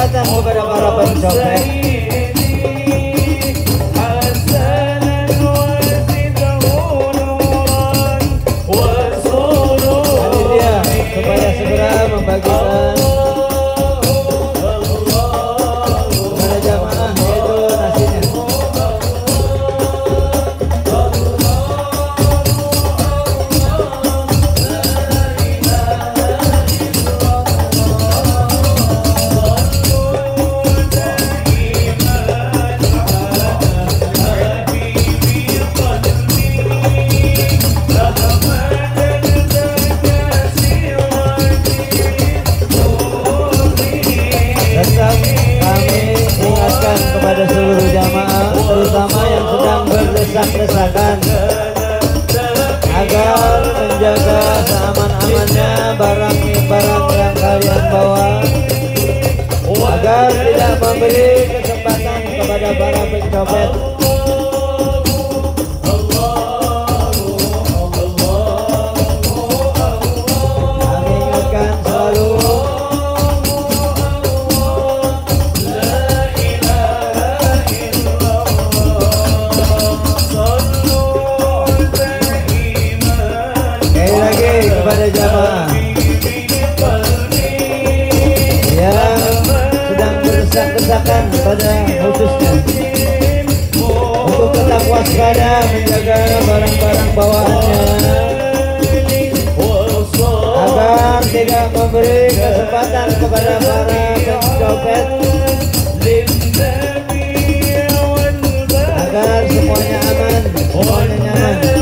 kesempatan kepada para pencopet. Panitia supaya segera membagikan kepada jamaah yaitu nasinya. Kepada seluruh jamaah, terutama yang sedang berdesak-desakan, agar menjaga seaman-amannya barang-barang yang kalian bawa, agar tidak memberi kesempatan kepada para pencopet. Kami ingatkan selalu kepada jamaah yang sedang berdesak-desakan pada khususnya untuk tetap waspada menjaga barang-barang bawaannya agar tidak memberi kesempatan kepada para pencopet, agar semuanya aman, semuanya nyaman.